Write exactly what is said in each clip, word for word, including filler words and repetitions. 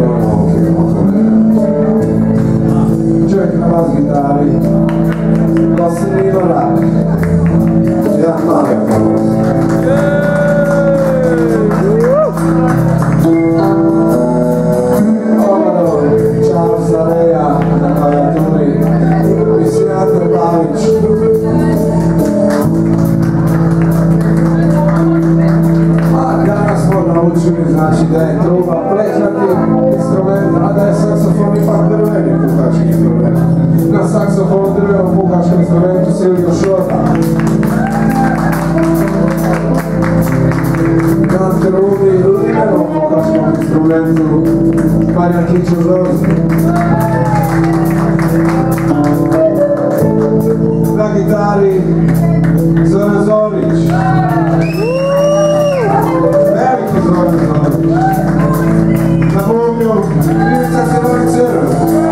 Čovjek na bas gitari, Gosim Ivana, jedan mali aplauz. Charles Aleja na klavijaturi i Sinator Pavić. A danas smo naučili znači da je truba plehnati instrument, a da je saksofon ipak drveni puhački instrument. Na saksofon drvenom puhačkom instrumentu Silvio Šota. Na trubi limenom puhačkom instrumentu Marjan Kićo-Zorzi. Na gitari Zoran Zorić. Veliki Zoran Zorić. Na bubnju Ivica Crvoni-Crv.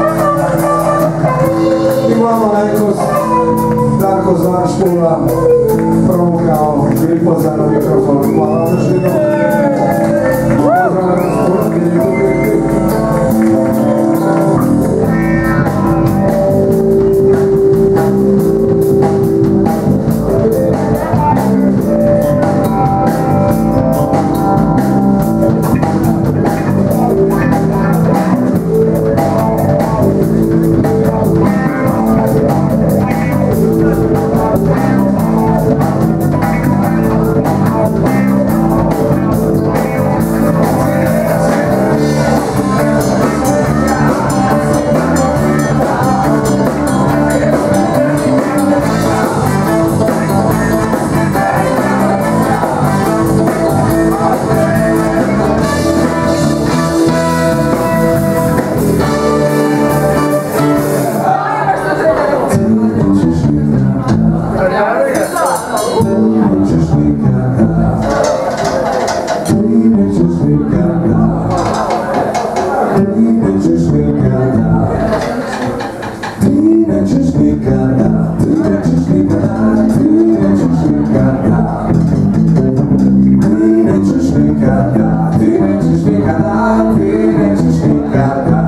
I malenkost Darko Zvaršpula provukao Gripoza na mikrofon. Hvala vam još jednom. Pozdravljam sportni ljubitelji. Ti nećeš nikada, ti nećeš nikada, ti nećeš nikada.